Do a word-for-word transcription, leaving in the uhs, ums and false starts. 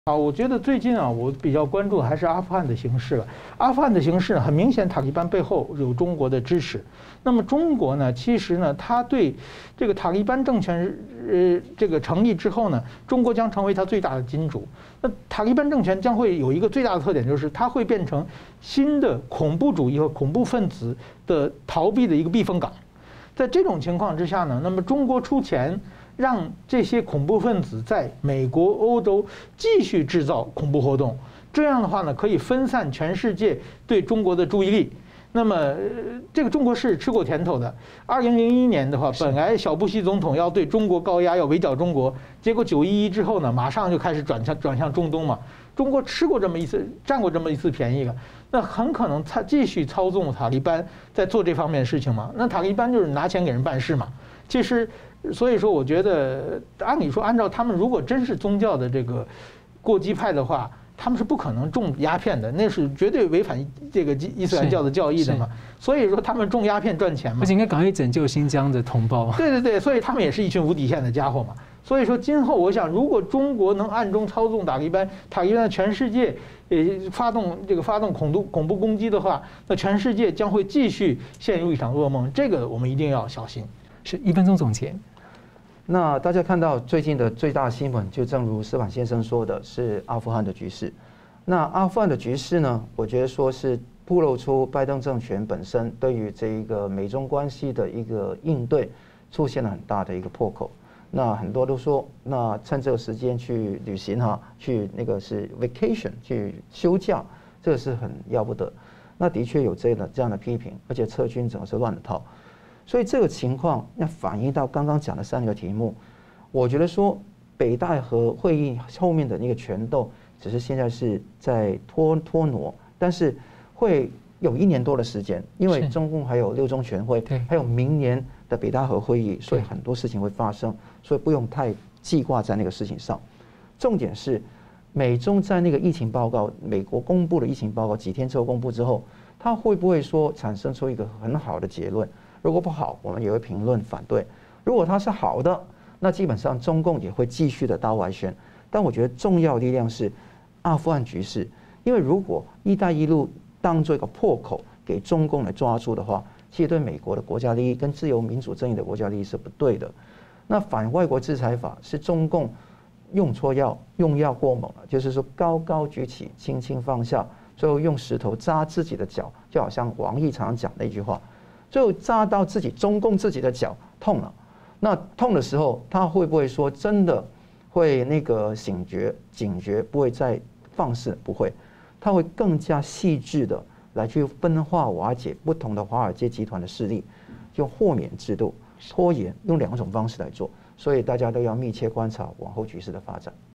啊，我觉得最近啊，我比较关注还是阿富汗的形势了。阿富汗的形势呢，很明显，塔利班背后有中国的支持。那么中国呢，其实呢，它对这个塔利班政权呃这个成立之后呢，中国将成为它最大的金主。那塔利班政权将会有一个最大的特点，就是它会变成新的恐怖主义和恐怖分子的逃避的一个避风港。在这种情况之下呢，那么中国出钱，让这些恐怖分子在美国、欧洲继续制造恐怖活动，这样的话呢，可以分散全世界对中国的注意力。那么，这个中国是吃过甜头的。二零零一年的话，本来小布希总统要对中国高压，要围剿中国，结果九一一之后呢，马上就开始转向转向中东嘛。中国吃过这么一次，占过这么一次便宜了，那很可能他继续操纵塔利班在做这方面的事情嘛。那塔利班就是拿钱给人办事嘛。其实。所以说，我觉得按理说，按照他们如果真是宗教的这个过激派的话，他们是不可能种鸦片的，那是绝对违反这个伊斯兰教的教义的嘛。所以说，他们种鸦片赚钱嘛。 而且应该赶快拯救新疆的同胞。 对对对，所以他们也是一群无底线的家伙嘛。所以说，今后我想，如果中国能暗中操纵塔利班，塔利班全世界呃发动这个发动恐怖恐怖攻击的话，那全世界将会继续陷入一场噩梦。这个我们一定要小心。 是一分钟总结。 那大家看到最近的最大新闻，就正如司马先生说的，是阿富汗的局势。那阿富汗的局势呢，我觉得说是暴露出拜登政权本身对于这一个美中关系的一个应对出现了很大的一个破口。那很多都说，那趁这个时间去旅行哈，去那个是 vacation 去休假，这个是很要不得。那的确有这样的这样的批评，而且撤军整个是乱了套。所以这个情况要反映到刚刚讲的三个题目，我觉得说北戴河会议后面的那个权斗，只是现在是在拖拖挪，但是会有一年多的时间，因为中共还有六中全会，还有明年的北戴河会议，所以很多事情会发生，所以不用太记挂在那个事情上。重点是美中在那个疫情报告，美国公布的疫情报告几天之后公布之后，它会不会说产生出一个很好的结论？如果不好，我们也会评论反对；如果它是好的，那基本上中共也会继续的刀外宣。但我觉得重要力量是阿富汗局势，因为如果“一带一路”当做一个破口给中共来抓住的话，其实对美国的国家利益跟自由民主正义的国家利益是不对的。那反外国制裁法是中共用错药、用药过猛了，就是说高高举起，轻轻放下，最后用石头扎自己的脚，就好像王毅常常讲的一句话。最后扎到自己中共自己的脚痛了，那痛的时候，他会不会说真的会那个醒觉、警觉，不会再放肆？不会，他会更加细致的来去分化瓦解不同的华尔街集团的势力，用豁免制度、拖延，用两种方式来做。所以大家都要密切观察往后局势的发展。